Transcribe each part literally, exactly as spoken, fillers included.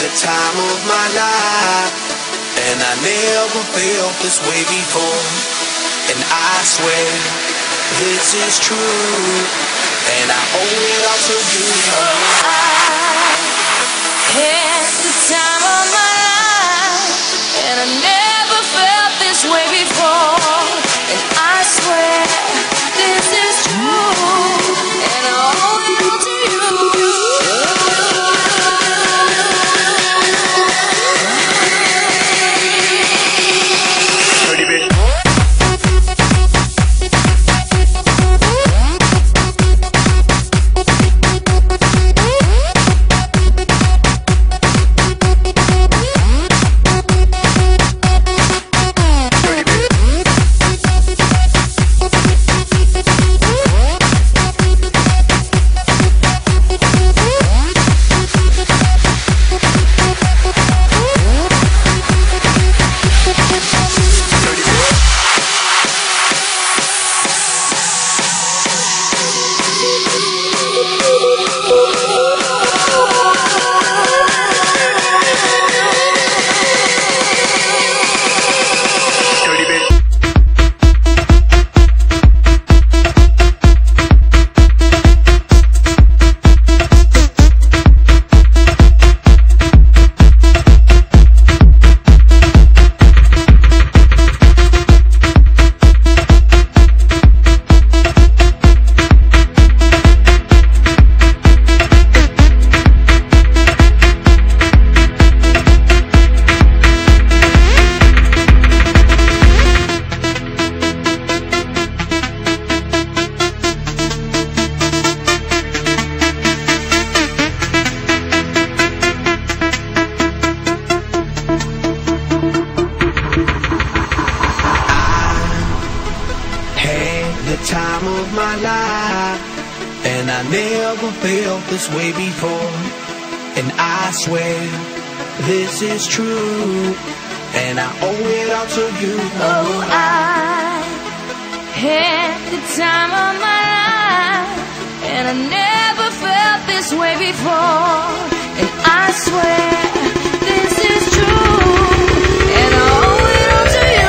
the time of my life, and I never felt this way before. And I swear this is true, and I owe it all to you. I had the time of my life, and I never felt this way before. And I swear this is true, and I owe it all to you. Time of my life, and I never felt this way before. And I swear this is true, and I owe it all to you. Oh, I had the time of my life, and I never felt this way before. And I swear this is true, and I owe it all to you.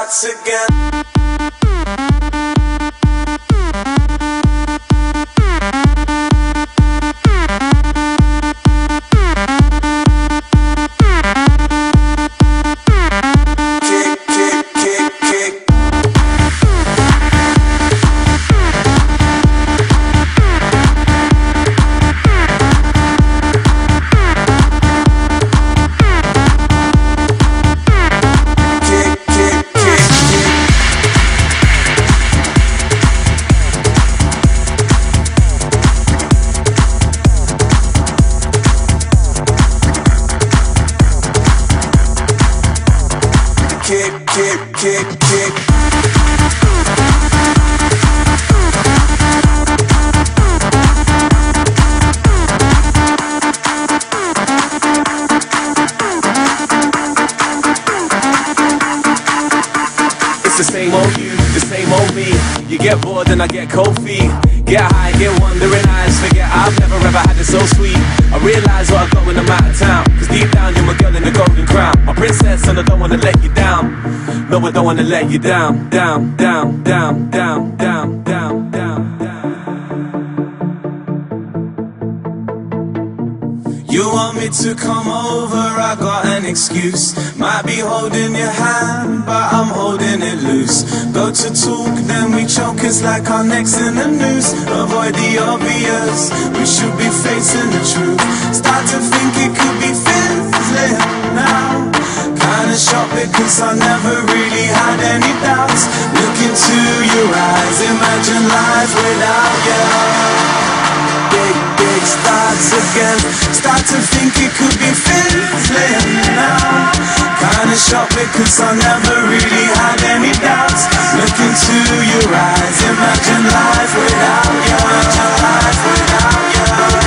starts again. Kick, kick, kick, kick. It's the same old you, the same old me. You get bored and I get cold feet. Get high, get wandering eyes. Forget I've never ever had it so sweet. I realise what I got when I'm out of town, cause deep down you're my girl in the golden crown. My princess and I don't wanna let you down. No, I don't wanna let you down. Down, down, down, down, down, down, down, down. You want me to come over, I got an excuse. Might be holding your hand, but I'm holding it loose. Go to talk, then we choke, it's like our necks in the noose. Avoid the obvious, we should be facing the truth. Start to think it could be fizzling now. Kinda shocked because I never really had any doubts. Look into your eyes, imagine life without you. Big, big starts again. Start to think it could be fizzling now. Kinda shocked because I never really had any doubts. Look into your eyes, imagine life without you. Imagine life without you.